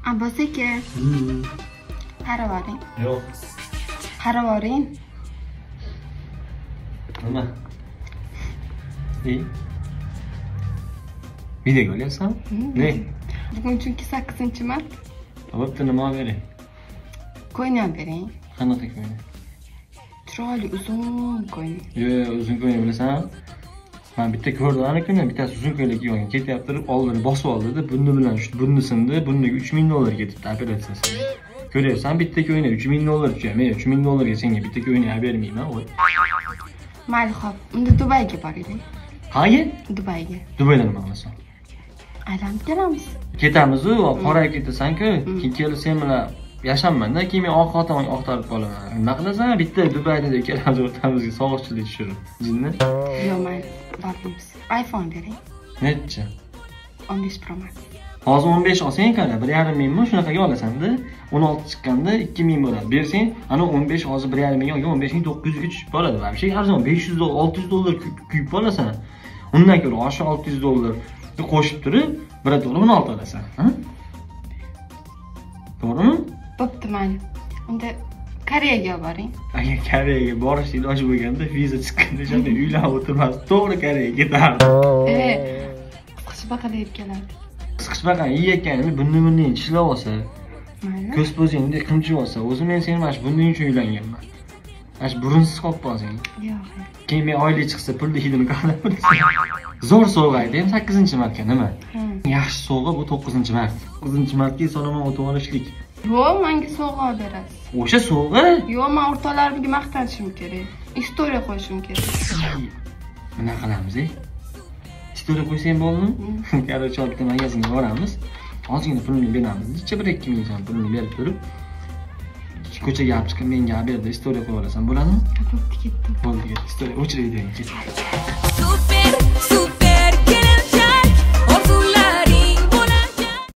Abbos aka. Qarab oling. Yo'q. Qarab oling. Nima? Video olyapsan? Ne? Bugun chunki 8-mart. Bo'pti, nima bering? Qo'yni olib bering. Qanaqa ko'yni? Chiroyli uzun qo'yni. Yo'q, uzun ko'yni bilasan? Men bitta ko'rdim ana kuni, bittasi uzun ko'ylak kiygan, ketyapti, oldini bosib oldi-da, bunni bilan shu bunni sindi, bunniga $3000 ketibdi operatsiyasi. Ko'ryapsan, bitta ko'yni $3000 tushadi. Men $3000 senga bitta ko'yni olib bermayman, voy. Mayli, xo'p. Unda Dubayga boraylik. Qayerga? Dubayga. Dubayda nima qilasan? Aylanib kelamiz. Ketamiz-ku, qorayib ketasan-ku, keyin kelib sen bilan yashamayman-da, keyin men oq xotin oqtarib qolaman. Nima qilasan? Bitta Dubayda ikkalamiz o'rtamizga sog'inchlik tushirib. Jinni? Yo'q, mayli, boramiz. iPhone bering. Necha? 15 Pro Max. Hozir 15 olsang qara, 1,5 mingmi shunaqaga olasan-da. 16 chiqqanda 2000 bo'ladi. Bersang, ana 15 hozir 1,5 ming yoki 15900 ga tushib qoladi. Vobshe arzon, $500 $600 kuyib qolasan. Undan ko'ra o'sha $600 qo'shib turib, $1 16 olasan, ha? To'g'rimi? Bo'pti, mayli. Unda Koreyaga boring. Agar Koreyaga borish iloji bo'lganda, viza chiqqanda shunday uylanib o'tirmas, to'g'ri Koreyaga ketardim. Qishbaqa deb keladi. Qishbaqa yeyotganini bunni tishlab olsa, Mayli. ko'z bo'zingni qimchib olsa, o'zi men seni mana shu bunday uchun uylanganman. Mana shu burunsiz qolib qolsang. Yo'q. Keyin men oylik chiqsa pulni hidini qanday bilasan? Zo'r sovg'aydi ham 8-martga nima? Yaxshi sovg'a bu 9-mart. 9-martga so'raman o'tib olishlik. Yo'q, menga sovg'a berasiz. O'sha sovg'a? Yo'q, men o'rtalarimga maqtanishim kerak. Istoriya qo'yishim kerak. Nima qilamiz, Istoriya qo'ysang bo'ldimi? Короче, bitta magazinga boramiz. Ozgina pulni beramiz. Necha 1-2 ming so'm pulni berib turib, ko'chaga olib chiqib menga olib berdi, istoriya qo'yib olasan, bo'ladimi? Bo'pti, ketdim. Bo'ldi, istoriya o'chirib bering.